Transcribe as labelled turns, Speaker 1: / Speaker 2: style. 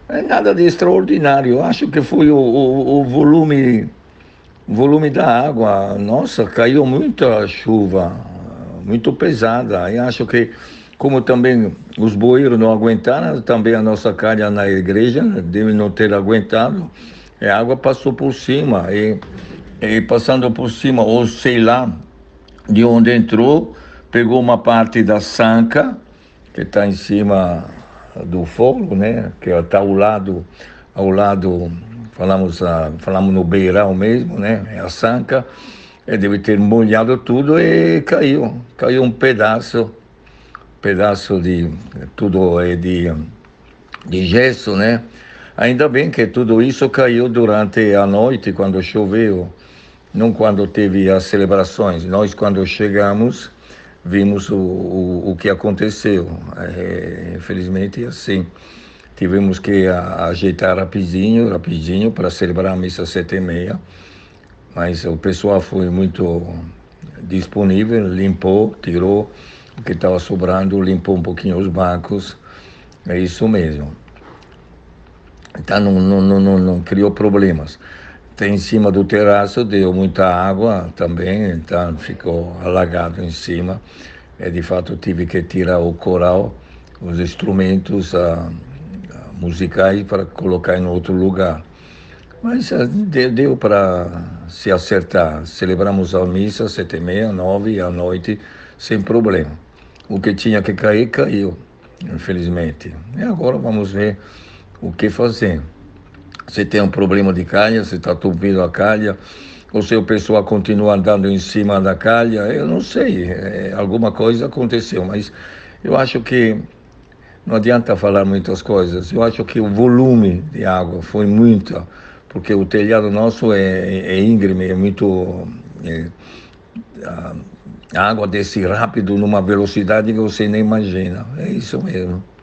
Speaker 1: É nada de extraordinário. Eu acho que foi o volume da água. Nossa, caiu muita chuva, muito pesada. E acho que, como também os bueiros não aguentaram, também a nossa calha na igreja deve não ter aguentado. A água passou por cima e passando por cima, ou sei lá, de onde entrou, pegou uma parte da sanca que está em cima do fogo, né? Que está ao lado, falamos no beiral mesmo, né? É a sanca, deve ter molhado tudo e caiu um pedaço de tudo é de gesso, né? Ainda bem que tudo isso caiu durante a noite, quando choveu, não quando teve as celebrações. Nós, quando chegamos, vimos o que aconteceu. Infelizmente, assim, tivemos que ajeitar rapidinho, para celebrar a missa 7h30, mas o pessoal foi muito disponível, limpou, tirou o que estava sobrando, limpou um pouquinho os bancos, é isso mesmo. Então não criou problemas. Tem em cima do terraço, deu muita água também, então ficou alagado em cima. De fato, tive que tirar o coral, os instrumentos musicais para colocar em outro lugar. Mas deu para se acertar. Celebramos a missa 7h30, 9h à noite, sem problema. O que tinha que cair, caiu, infelizmente. E agora vamos ver o que fazer. Se tem um problema de calha, se está tupindo a calha, ou se o pessoal continua andando em cima da calha, eu não sei, alguma coisa aconteceu, mas eu acho que não adianta falar muitas coisas, eu acho que o volume de água foi muita, porque o telhado nosso é íngreme, é muito... a água desce rápido numa velocidade que você nem imagina, é isso mesmo.